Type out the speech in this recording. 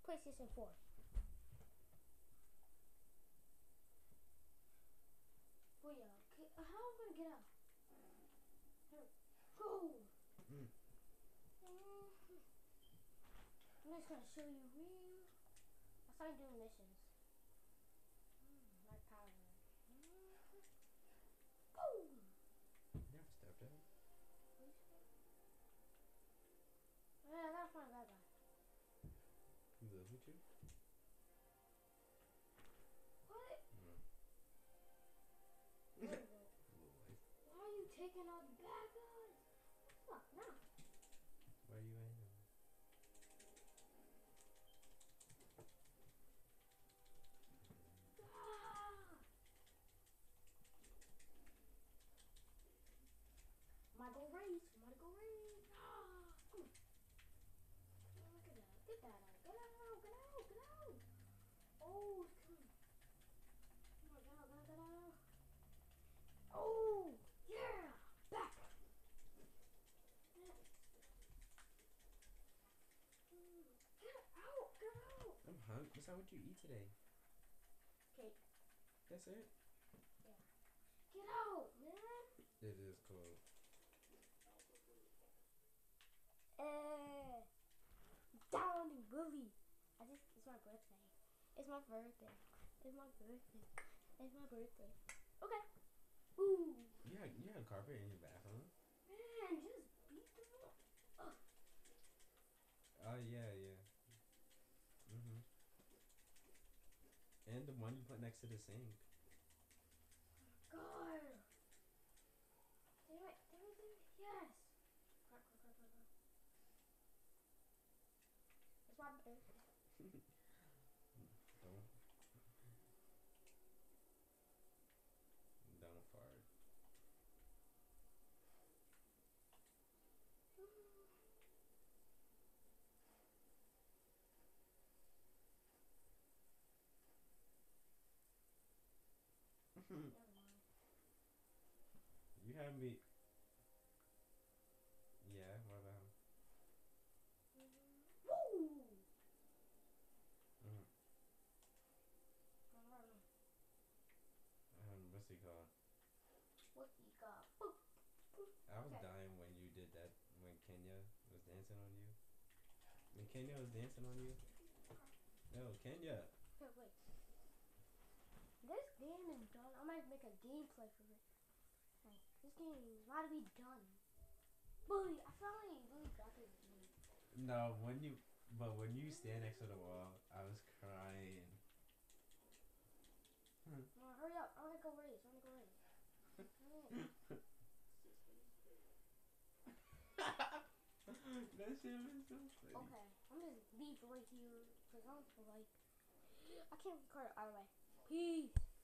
PlayStation 4. Wait, okay, how am I gonna get out? Here, go! I'm just gonna show you real. I started doing missions. My power. Boom! Never stepped out. Yeah, I gotta find that guy. You live with you? What? Little wife. Why are you taking all the bad guys? Fuck, now. Why are you in them? Ah! Might go race. Ah! Come on. Oh, get out. Get that out. Get out. Get out. Get out. Oh, it's coming. Oh my god, get out. Oh, yeah. Back. Get out. Get out. I'm hungry. What's that what you eat today? Cake. That's it? Yeah. Get out, man. It is cold. Downy Willie. It's my birthday. It's my birthday. Okay. Ooh. You had carpet in your bathroom? Man, just beat them up. Oh, yeah. And the one you put next to the sink. God. Damn it. Yes. It's my birthday. Don't fart. Never mind. You have me. Yeah, what about him? Woo! What's he called? What you got? Boop. I was dying when you did that. When Kenya was dancing on you. When Kenya was dancing on you. No, Kenya. Here, wait. This game is done. I might make a gameplay for it. Like, this game is about to be done. Bully, I felt like Bully got this game. No, when you stand next to the wall, I was crying. No, hurry up. I wanna go race. That shit was so funny. Okay, I'm just leave right here because I don't feel like I can't record it either way. Peace.